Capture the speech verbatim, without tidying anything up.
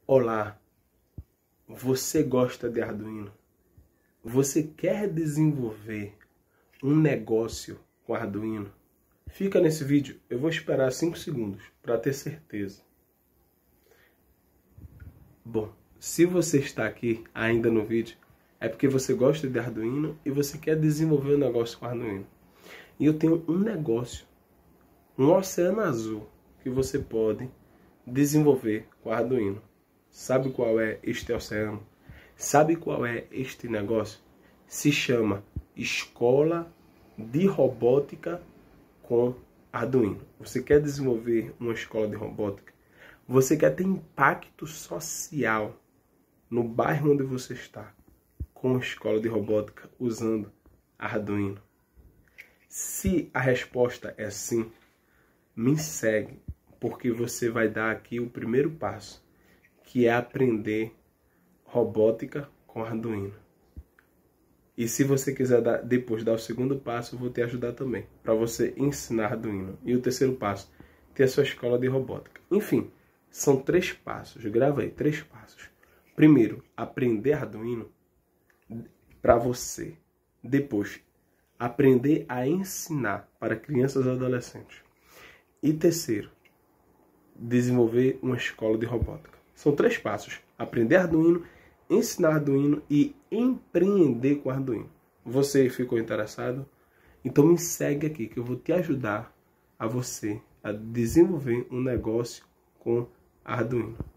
Olá, você gosta de Arduino? Você quer desenvolver um negócio com Arduino? Fica nesse vídeo, eu vou esperar cinco segundos para ter certeza. Bom, se você está aqui ainda no vídeo, é porque você gosta de Arduino e você quer desenvolver um negócio com Arduino. E eu tenho um negócio, um oceano azul, que você pode desenvolver com Arduino. Sabe qual é este oceano? Sabe qual é este negócio? Se chama Escola de Robótica com Arduino. Você quer desenvolver uma escola de robótica? Você quer ter impacto social no bairro onde você está com a escola de robótica usando Arduino? Se a resposta é sim, me segue, porque você vai dar aqui o primeiro passo, que é aprender robótica com Arduino. E se você quiser dar, depois dar o segundo passo, eu vou te ajudar também, para você ensinar Arduino. E o terceiro passo, ter a sua escola de robótica. Enfim, são três passos, grava aí, três passos. Primeiro, aprender Arduino para você. Depois, aprender a ensinar para crianças e adolescentes. E terceiro, desenvolver uma escola de robótica. São três passos: aprender Arduino, ensinar Arduino e empreender com Arduino. Você ficou interessado? Então me segue aqui que eu vou te ajudar a você a desenvolver um negócio com Arduino.